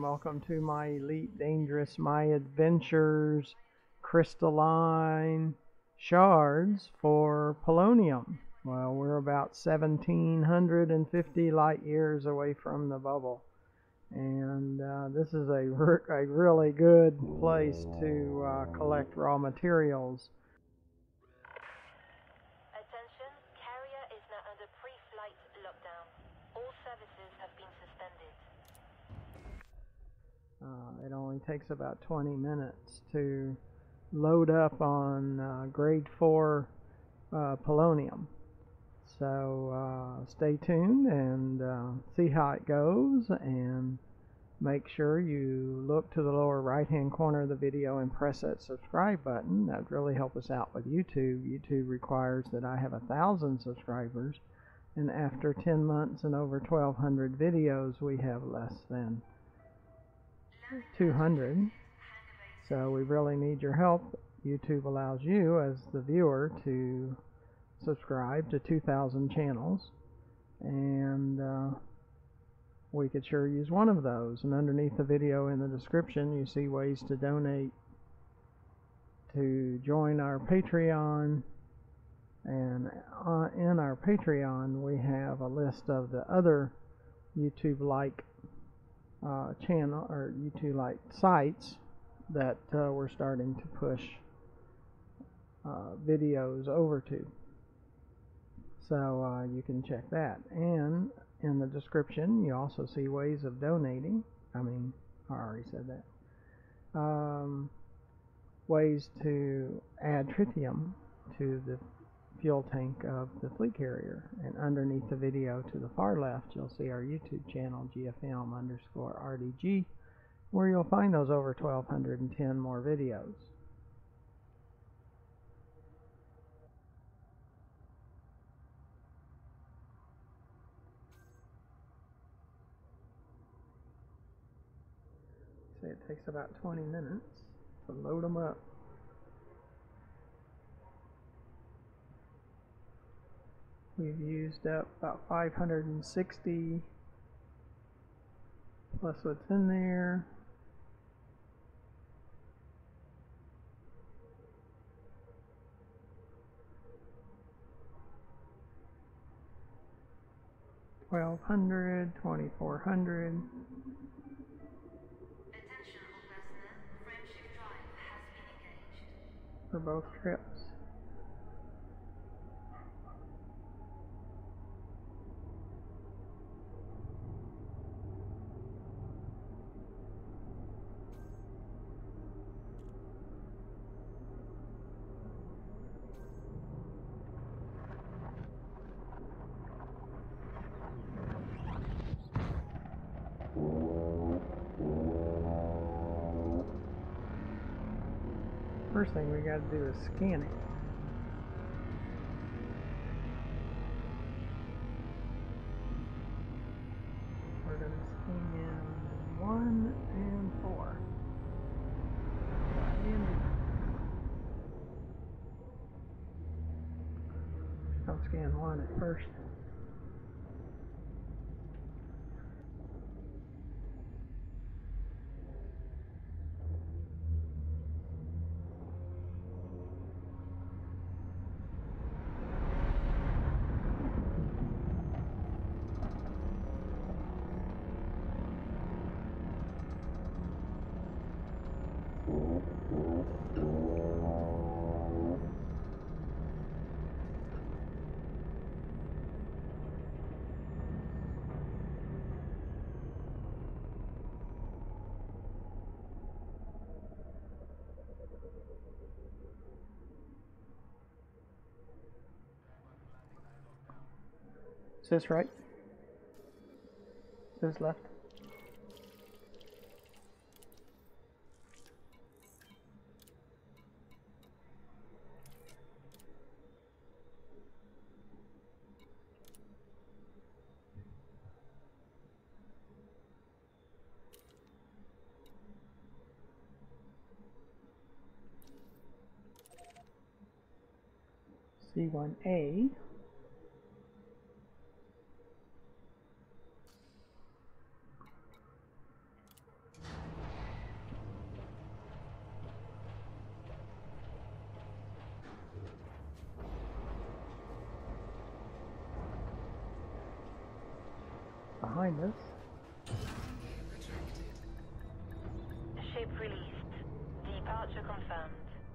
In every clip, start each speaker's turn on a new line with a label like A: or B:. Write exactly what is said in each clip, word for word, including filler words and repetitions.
A: welcome to my Elite Dangerous My Adventures Crystalline Shards for Polonium. Well, we're about seventeen fifty light years away from the bubble, and uh, this is a, a really good place to uh, collect raw materials.
B: Attention, carrier is now under pre-flight lockdown. All services have been suspended.
A: Uh, it only takes about twenty minutes to load up on uh, grade four uh, polonium. So uh, stay tuned and uh, see how it goes, and make sure you look to the lower right hand corner of the video and press that subscribe button. That would really help us out with YouTube. YouTube requires that I have a thousand subscribers, and after ten months and over twelve hundred videos we have less than two hundred. So we really need your help. YouTube allows you as the viewer to subscribe to two thousand channels, and uh, we could sure use one of those. And underneath the video in the description you see ways to donate, to join our Patreon, and uh, in our Patreon we have a list of the other YouTube like uh, channel or YouTube like sites that uh, we're starting to push uh, videos over to. So uh, you can check that, and in the description you also see ways of donating. I mean, I already said that. Um, ways to add tritium to the fuel tank of the fleet carrier, and underneath the video to the far left you'll see our YouTube channel, G F M underscore R D G, where you'll find those over twelve ten more videos. Say it takes about twenty minutes to load them up. We've used up about five hundred sixty plus what's in there. twelve hundred, twenty-four hundred.
B: Attention all personnel, frameshift drive has been engaged.
A: For both trips. First thing we got to do is scan it. We're going to scan one and four. I'll scan one at first. Is this right? Is this left? C one A. behind us.
B: Ship released. Departure confirmed.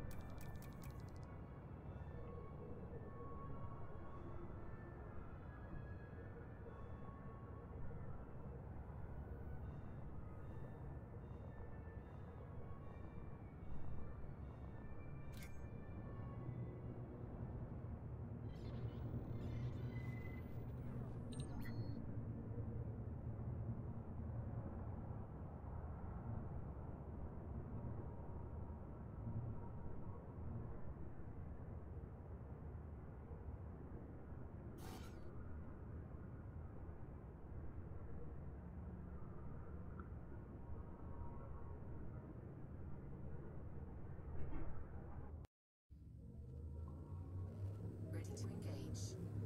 C: Ready to engage.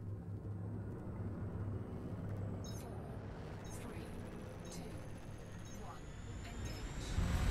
C: Four, three, two, one, engage.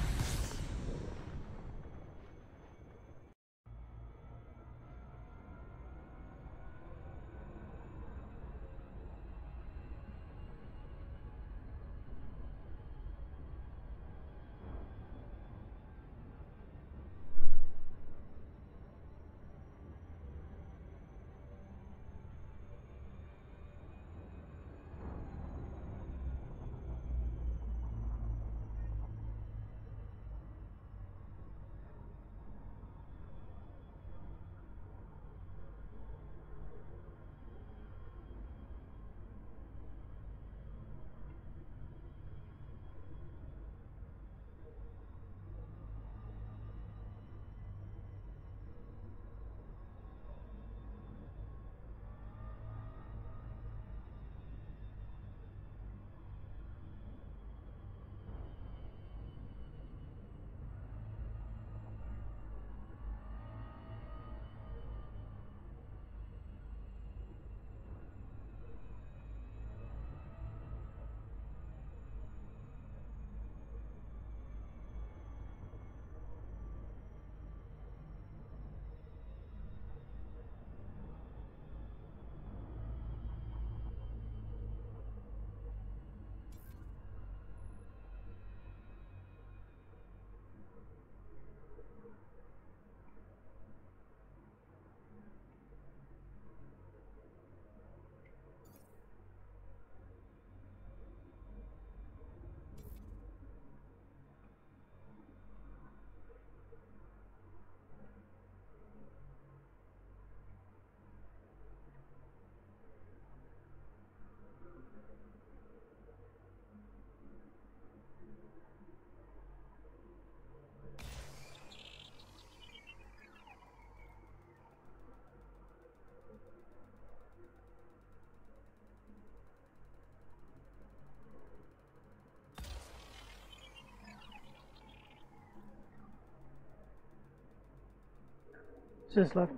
A: Sis left.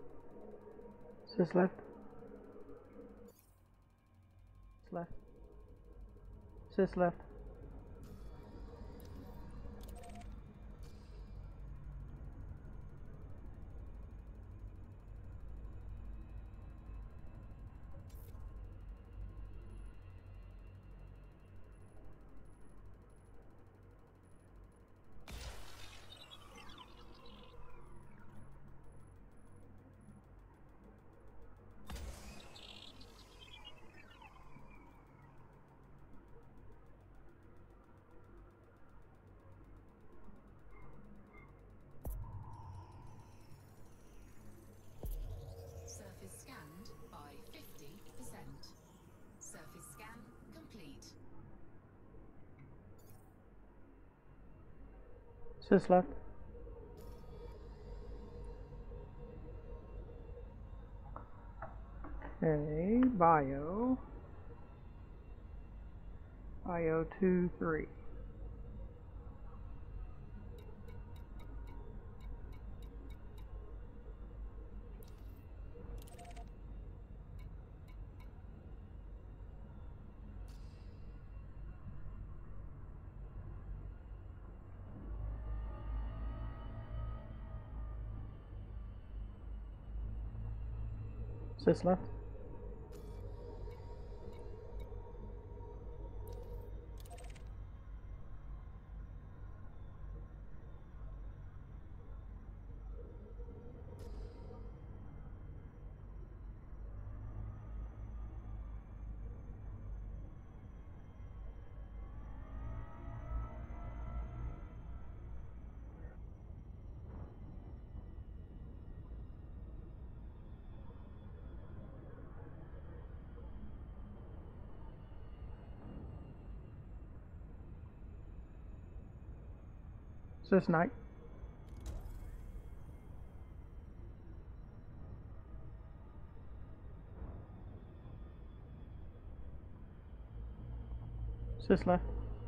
A: Sis left. Sis left. Sis left.
C: Surface scanned by fifty percent. Surface scan complete.
A: Sis left. Okay, bio. Bio two, three. Sis left. Sis Knight. Sis left.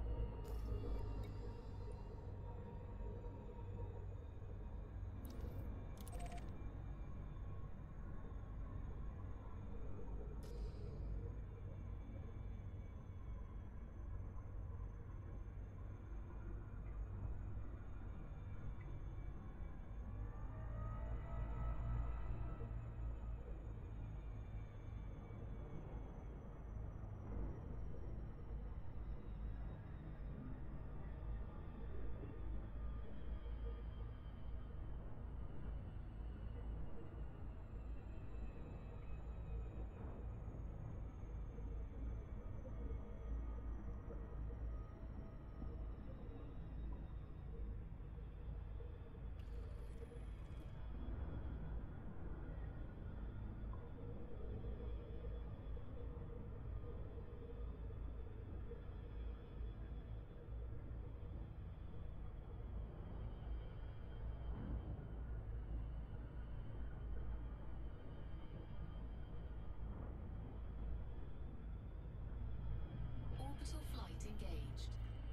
C: Orbital flight engaged.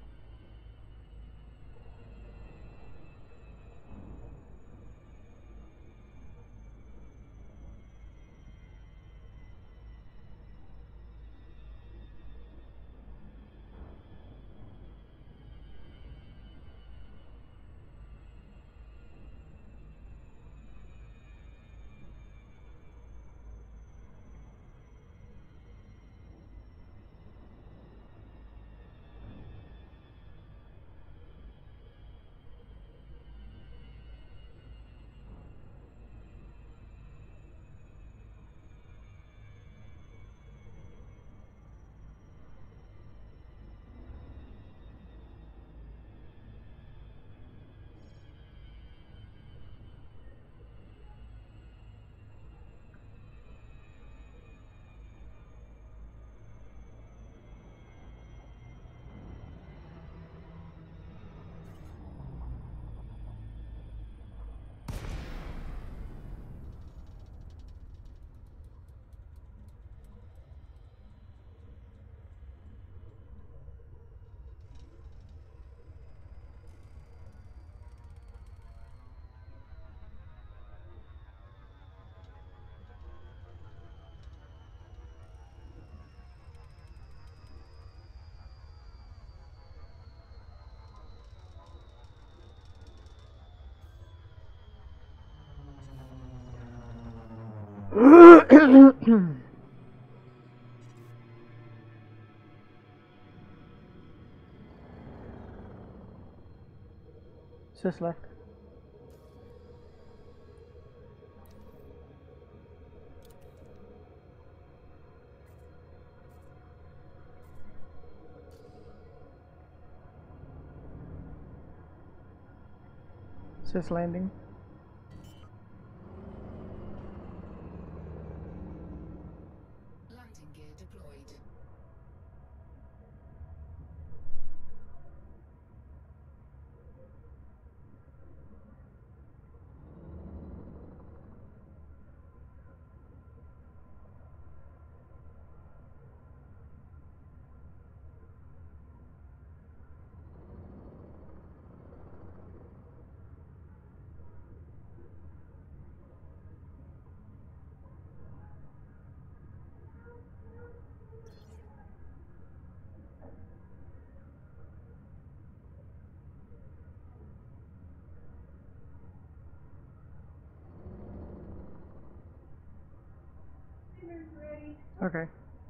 A: Sis left. Sis landing.
C: Landing gear deployed.
A: Okay.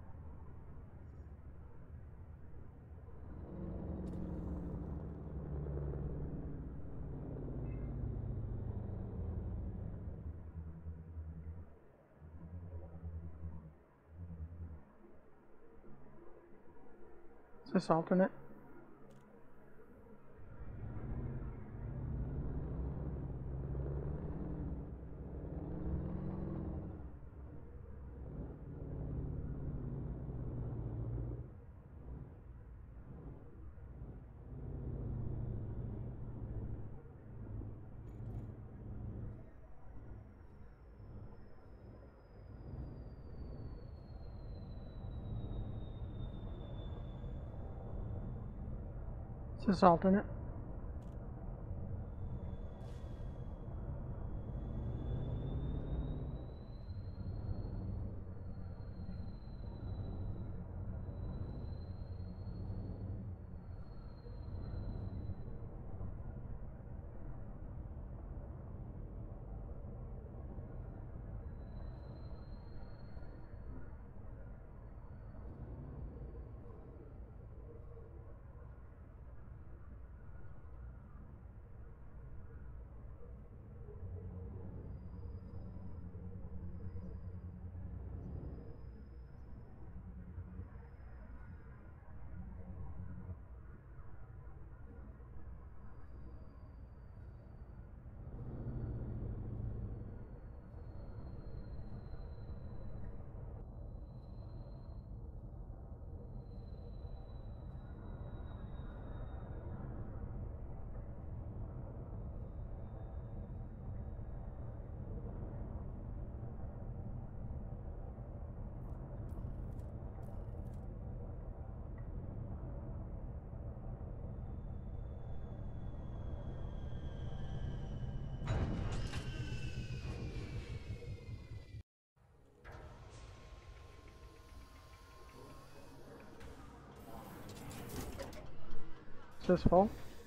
A: Sis alternate. Is this alternate? Is this full?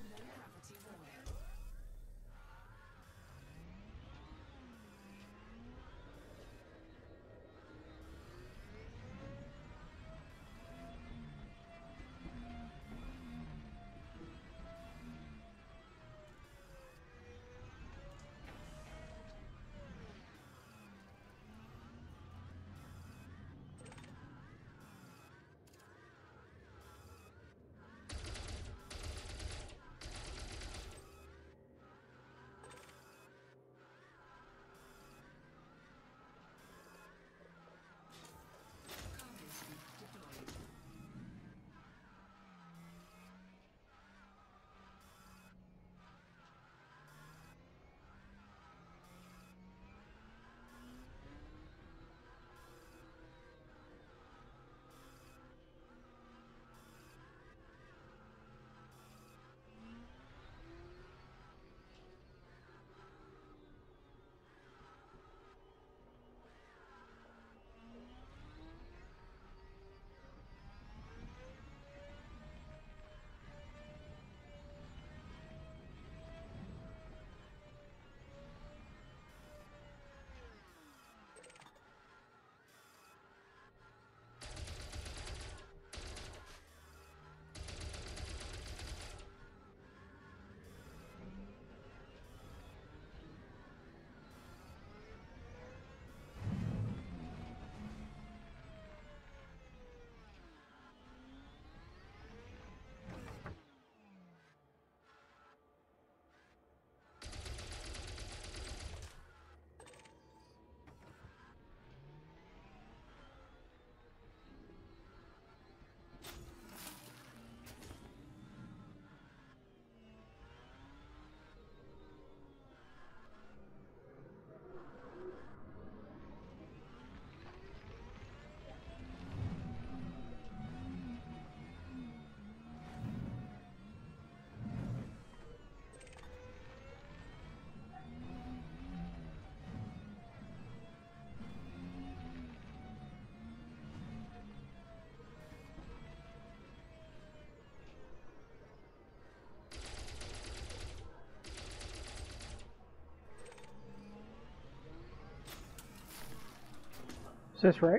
A: Is this right?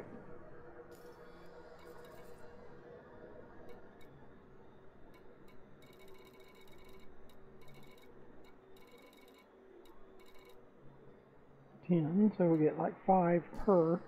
A: Ten, so we get like five per.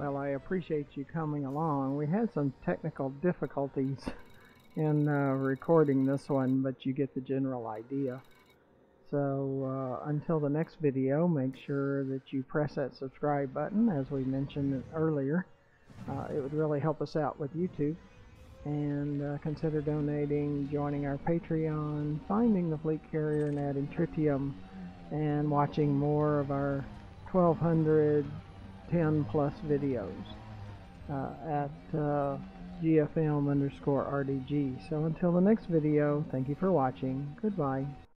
A: Well, I appreciate you coming along. We had some technical difficulties in uh, recording this one, but you get the general idea. So uh, until the next video, make sure that you press that subscribe button, as we mentioned earlier. Uh, it would really help us out with YouTube. And uh, consider donating, joining our Patreon, finding the fleet carrier and adding tritium, and watching more of our twelve hundred ten plus videos uh, at uh, G F M underscore R D G. So until the next video, thank you for watching. Goodbye.